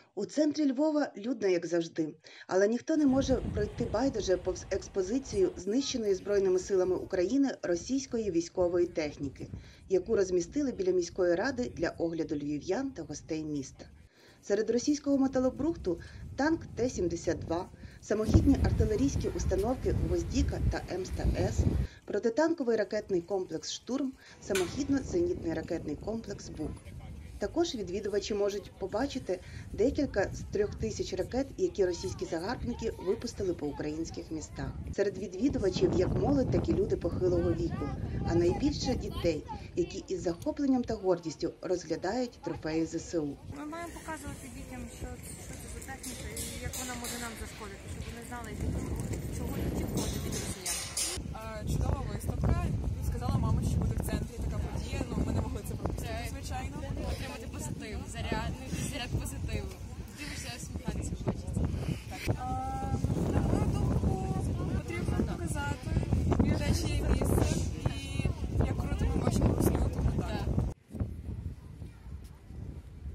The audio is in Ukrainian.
У центрі Львова людно, як завжди, але ніхто не може пройти байдуже повз експозицію знищеної Збройними силами України російської військової техніки, яку розмістили біля міської ради для огляду львів'ян та гостей міста. Серед російського металобрухту танк Т-72, самохідні артилерійські установки «Гвоздіка» та М-100С, протитанковий ракетний комплекс «Штурм», самохідно-зенітний ракетний комплекс «Бук». Також відвідувачі можуть побачити декілька з 3000 ракет, які російські загарбники випустили по українських містах. Серед відвідувачів як молодь, так і люди похилого віку, а найбільше дітей, які із захопленням та гордістю розглядають трофеї ЗСУ. Ми маємо показувати дітям, що це за техніка і як вона може нам зашкодити, щоб вони знали, чого їм входить від росіян. Чудова виставка. Сказала мама, що буде в центрі така подія, ми не могли це пропустити, звичайно. Отримати позитив, заряд.